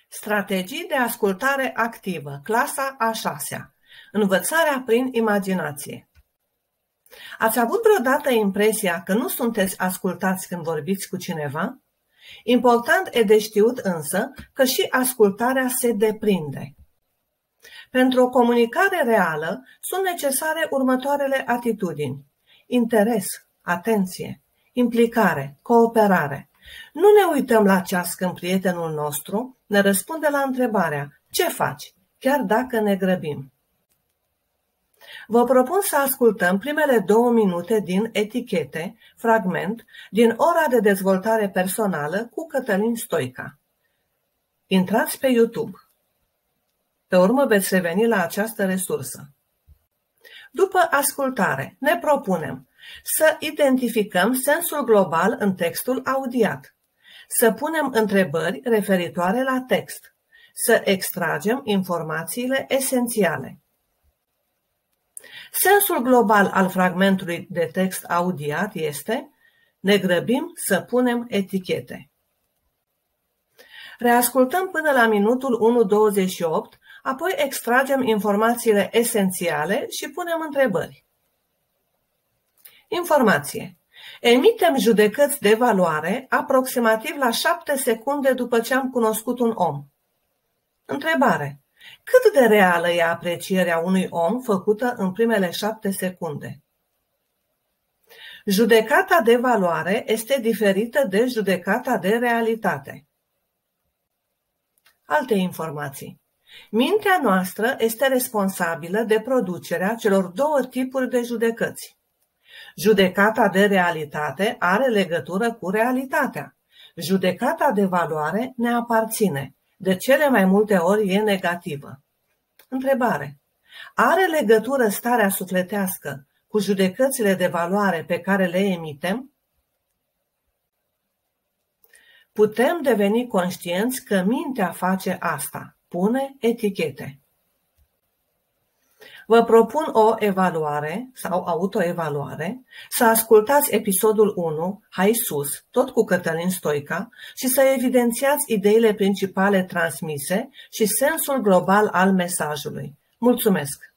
Strategii de ascultare activă, clasa a 6-a. Învățarea prin imaginație. Ați avut vreodată impresia că nu sunteți ascultați când vorbiți cu cineva? Important e de știut însă că și ascultarea se deprinde. Pentru o comunicare reală sunt necesare următoarele atitudini: interes, atenție, implicare, cooperare. Nu ne uităm la ceas când prietenul nostru ne răspunde la întrebarea „ce faci?”, chiar dacă ne grăbim. Vă propun să ascultăm primele 2 minute din Etichete, fragment din Ora de dezvoltare personală cu Cătălin Stoica. Intrați pe YouTube. Pe urmă veți reveni la această resursă. După ascultare, ne propunem să identificăm sensul global în textul audiat, să punem întrebări referitoare la text, să extragem informațiile esențiale. Sensul global al fragmentului de text audiat este: ne grăbim să punem etichete. Reascultăm până la minutul 1:28, apoi extragem informațiile esențiale și punem întrebări. Informație. Emitem judecăți de valoare aproximativ la 7 secunde după ce am cunoscut un om. Întrebare. Cât de reală e aprecierea unui om făcută în primele 7 secunde? Judecata de valoare este diferită de judecata de realitate. Alte informații. Mintea noastră este responsabilă de producerea celor 2 tipuri de judecăți. Judecata de realitate are legătură cu realitatea. Judecata de valoare ne aparține. De cele mai multe ori e negativă. Întrebare. Are legătură starea sufletească cu judecățile de valoare pe care le emitem? Putem deveni conștienți că mintea face asta. Pune etichete. Vă propun o evaluare sau autoevaluare, să ascultați episodul 1, Hai sus, tot cu Cătălin Stoica, și să evidențiați ideile principale transmise și sensul global al mesajului. Mulțumesc!